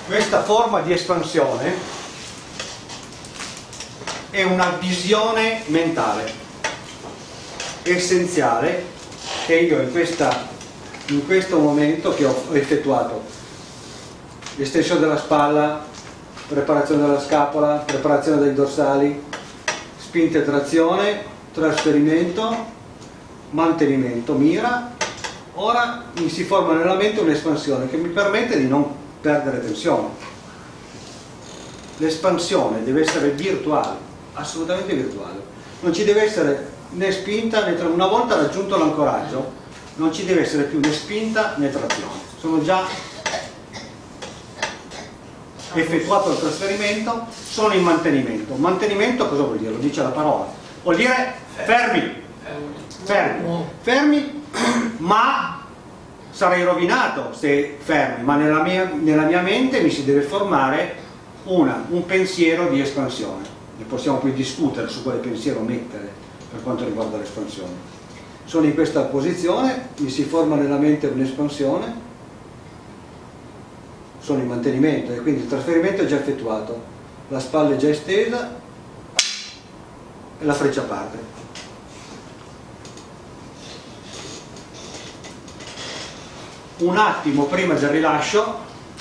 Questa forma di espansione è una visione mentale essenziale che io in questo momento che ho effettuato estensione della spalla, preparazione della scapola, preparazione dei dorsali, spinta e trazione, trasferimento, mantenimento, mira. Ora mi si forma nella mente un'espansione che mi permette di non perdere tensione. L'espansione deve essere virtuale, assolutamente virtuale. Non ci deve essere né spinta né trazione. Una volta raggiunto l'ancoraggio non ci deve essere più né spinta né trazione. Sono già effettuato il trasferimento, sono in mantenimento. Mantenimento cosa vuol dire? Lo dice la parola. Vuol dire fermi. Fermi, ma sarei rovinato se fermi, ma nella mia mente mi si deve formare un pensiero di espansione. Ne possiamo poi discutere su quale pensiero mettere per quanto riguarda l'espansione. Sono in questa posizione, mi si forma nella mente un'espansione, sono in mantenimento e quindi il trasferimento è già effettuato, la spalla è già estesa e la freccia parte. Un attimo prima del rilascio,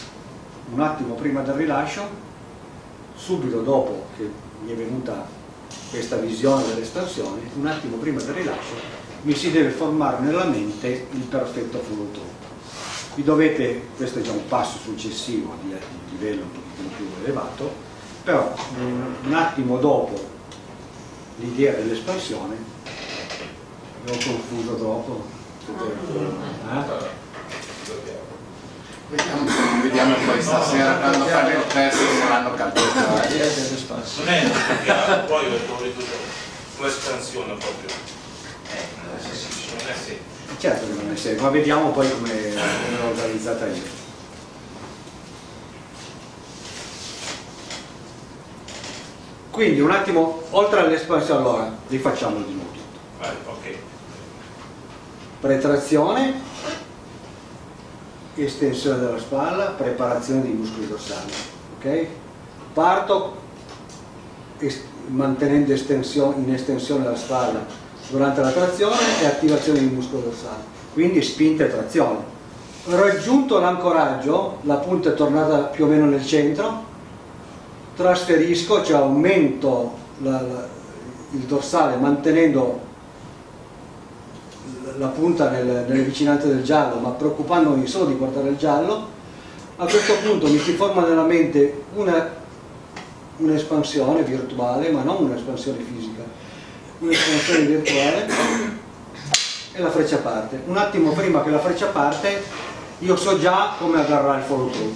subito dopo che mi è venuta questa visione dell'espansione, un attimo prima del rilascio mi si deve formare nella mente il perfetto follow through. Questo è già un passo successivo di livello un pochino più elevato, però un attimo dopo l'idea dell'espansione, l'ho confuso troppo. Vediamo poi stasera quando fanno il test se l'hanno capito. Non è chiaro, poi ho detto l'espansione proprio. Non è semplice. Certo che non è semplice, ma vediamo poi come l'ho organizzata io. Quindi un attimo, oltre all'espansione, allora rifacciamo di nuovo tutto. Ok. Pretrazione, estensione della spalla, preparazione dei muscoli dorsali, ok? Parto mantenendo in estensione la spalla durante la trazione e attivazione del muscolo dorsale, quindi spinta e trazione. Raggiunto l'ancoraggio, la punta è tornata più o meno nel centro, trasferisco, cioè aumento il dorsale mantenendo la punta nelle vicinanze del giallo, ma preoccupandomi solo di guardare il giallo. A questo punto mi si forma nella mente un'espansione virtuale, ma non un'espansione fisica, un'espansione virtuale, e la freccia parte. Un attimo prima che la freccia parte io so già come agarrare il follow through.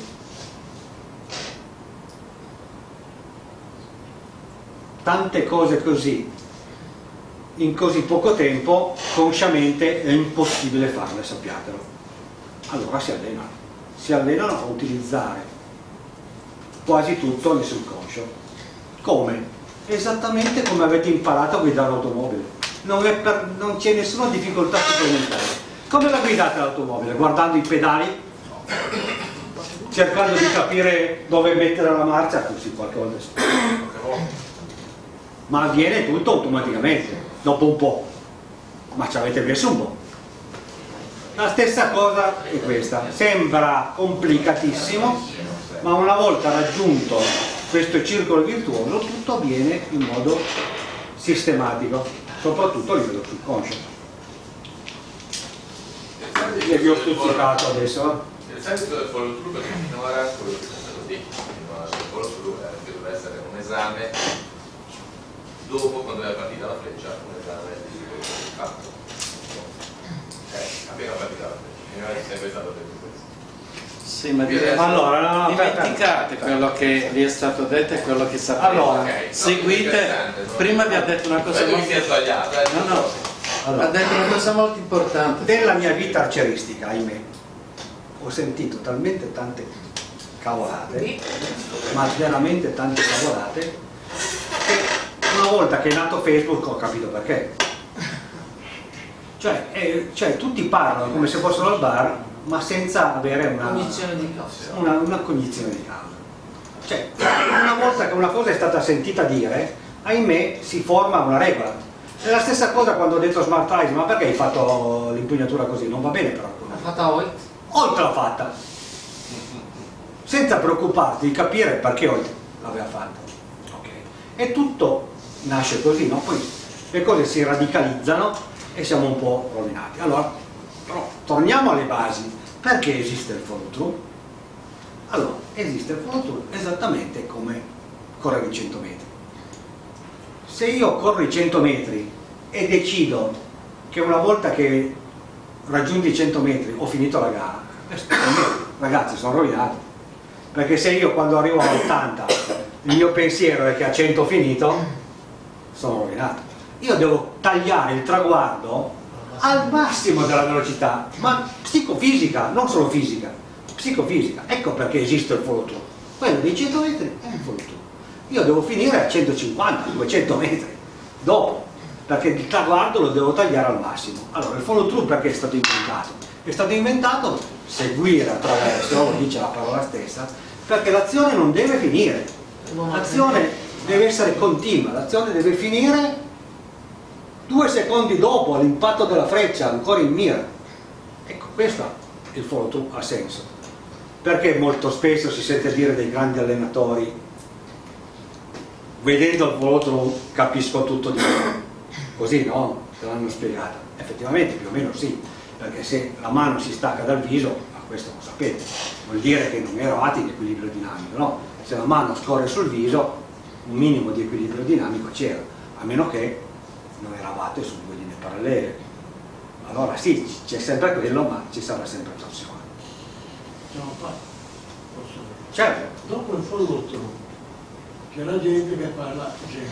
Tante cose così in così poco tempo consciamente è impossibile farle, sappiatelo. Allora si allenano a utilizzare quasi tutto nel subconscio. Come? Esattamente come avete imparato a guidare l'automobile. Non c'è nessuna difficoltà supplementare. Come la guidate l'automobile? Guardando i pedali? Cercando di capire dove mettere la marcia? Così qualche volta sì. Ma avviene tutto automaticamente dopo un po', ma ci avete messo un po'. La stessa cosa è questa, sembra complicatissimo, ma una volta raggiunto questo circolo virtuoso tutto avviene in modo sistematico, soprattutto a livello subconscio. E vi ho stuzzicato adesso. Il senso del follow through perché finora quello che è stato detto, finora il follow through era che doveva essere un esame dopo, quando era partita la freccia, un esame di fatto. Appena partita la freccia, finora è sempre stato detto questo. Sì, ma dimenticate quello che vi è stato detto e quello che sapete. Allora, seguite, prima vi ha detto una cosa molto sbagliata. ha detto una cosa molto importante. Nella mia vita arceristica, ahimè, ho sentito talmente tante cavolate, ma veramente tante cavolate, che una volta che è nato Facebook ho capito perché. Cioè tutti parlano come se fossero al bar ma senza avere una cognizione di causa. Una cognizione di causa. Cioè, una volta che una cosa è stata sentita dire, ahimè, si forma una regola. È la stessa cosa quando ho detto smart eyes, ma perché hai fatto l'impugnatura così? Non va bene per alcuni. L'ha fatta Hoyt? Hoyt l'ha fatta, senza preoccuparti di capire perché Hoyt l'aveva fatta. Okay. E tutto nasce così, no? Poi le cose si radicalizzano e siamo un po' rovinati. Allora, però, torniamo alle basi. Perché esiste il follow through? Allora, esiste il follow through esattamente come correre i 100 metri. Se io corro i 100 metri e decido che una volta che raggiungi i 100 metri ho finito la gara, ragazzi, sono rovinato. Perché se io quando arrivo a 80 il mio pensiero è che a 100 ho finito, sono rovinato. Io devo tagliare il traguardo al massimo della velocità, ma psicofisica, non solo fisica, psicofisica. Ecco perché esiste il follow through. Quello dei 100 metri è il follow through. Io devo finire a 150, 200 metri dopo, perché il traguardo lo devo tagliare al massimo. Allora, il follow through perché è stato inventato? È stato inventato seguire attraverso, lo dice la parola stessa, perché l'azione non deve finire, l'azione deve essere continua, l'azione deve finire 2 secondi dopo l'impatto della freccia, ancora in mira. Ecco, questo il follow through ha senso. Perché molto spesso si sente dire dei grandi allenatori: vedendo il follow through capisco tutto di più. Così, no? Te l'hanno spiegato. Effettivamente più o meno sì, perché se la mano si stacca dal viso, ma questo lo sapete, vuol dire che non eravate in equilibrio dinamico, no? Se la mano scorre sul viso, un minimo di equilibrio dinamico c'era, a meno che non eravate su 2 linee parallele. Allora sì, c'è sempre quello, ma ci sarà sempre torsione. Certo. Dopo il follow through c'è la gente che parla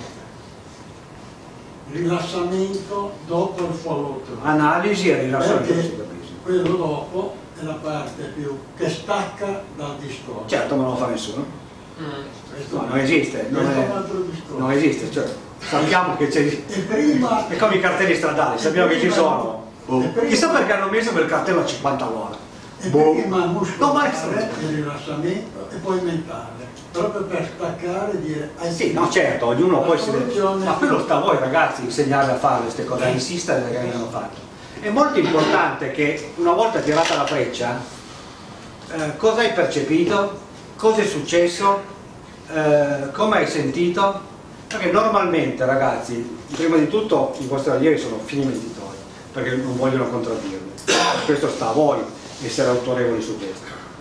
rilassamento dopo il follow through. Analisi e rilassamento. Perché quello dopo è la parte più che stacca dal discorso. Certo, ma non lo fa nessuno. No, non esiste, non esiste, cioè, sappiamo che c'è. È come i cartelli stradali, sappiamo che ci sono. Chissà perché hanno messo quel cartello a 50 all'ora. E prima muscolare, il rilassamento e poi mentale, proprio per staccare e dire sì, no, certo, ognuno poi si deve. Ma quello sta a voi ragazzi insegnare a fare queste cose, a insistere perché vengano fatte. È molto importante che una volta tirata la freccia, cosa hai percepito? Cosa è successo? Come hai sentito? Perché normalmente ragazzi, prima di tutto i vostri allievi sono fini mentitori, perché non vogliono contraddirvi. Questo sta a voi essere autorevoli su questo.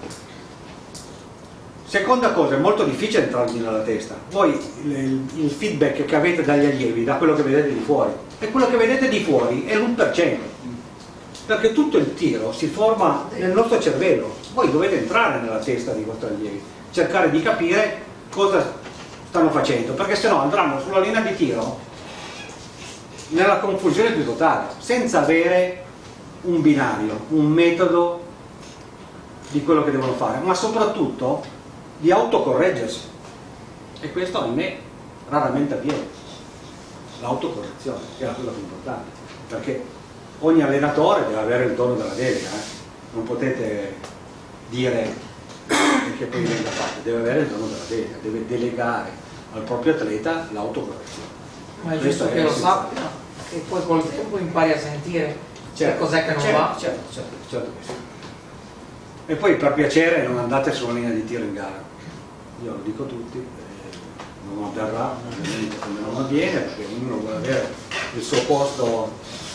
Seconda cosa, è molto difficile entrargli nella testa. Voi il feedback che avete dagli allievi, da quello che vedete di fuori, e quello che vedete di fuori è l'1%, perché tutto il tiro si forma nel nostro cervello. Voi dovete entrare nella testa dei vostri allievi, cercare di capire cosa stanno facendo, perché se no andranno sulla linea di tiro nella confusione più totale, senza avere un binario, un metodo di quello che devono fare, ma soprattutto di autocorreggersi. E questo ahimè raramente avviene, l'autocorrezione, che è la cosa più importante, perché ogni allenatore deve avere il dono della delega, non potete dire che poi venga fatto, deve avere il dono della delega, deve delegare al proprio atleta l'autocorrezione. Ma è giusto che lo sappia, che poi col tempo impari a sentire cos'è che non va. Certo che sì. E poi per piacere non andate sulla linea di tiro in gara, io lo dico a tutti, non avverrà, ovviamente come non avviene, perché ognuno vuole avere il suo posto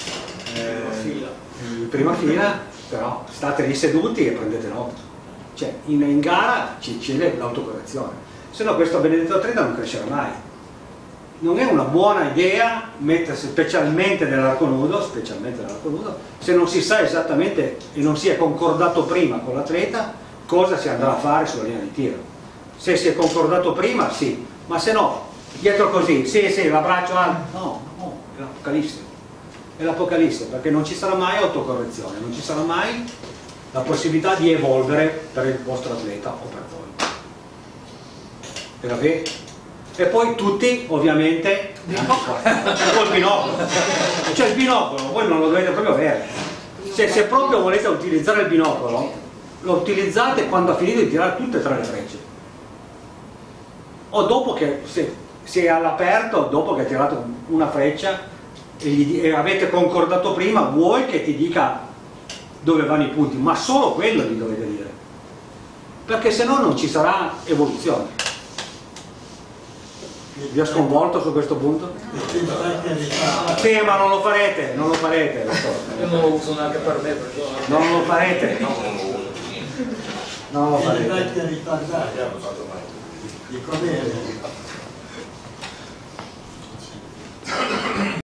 in prima fila, però state lì seduti e prendete nota. Cioè in gara c'è l'autocorrezione, se no questo benedetto atleta non crescerà mai. Non è una buona idea mettersi specialmente nell'arco nudo, se non si sa esattamente e non si è concordato prima con l'atleta cosa si andrà a fare sulla linea di tiro. Se si è concordato prima sì, ma se no dietro così, sì, l'abbraccio alto, no, è l'apocalisse, perché non ci sarà mai autocorrezione, non ci sarà mai la possibilità di evolvere per il vostro atleta o per voi. Capite? E poi tutti ovviamente col binocolo, cioè il binocolo voi non lo dovete proprio avere, Cioè, se proprio volete utilizzare il binocolo, lo utilizzate quando ha finito di tirare tutte e 3 le frecce. O dopo che, se è all'aperto, dopo che ha tirato una freccia e avete concordato prima, vuoi che ti dica dove vanno i punti, ma solo quello gli dovete dire. Perché se no non ci sarà evoluzione. Vi ho sconvolto su questo punto? Sì, ma non lo farete, non lo farete. Io non lo uso neanche per me, perché non lo farete. Non lo farete. Dico bene.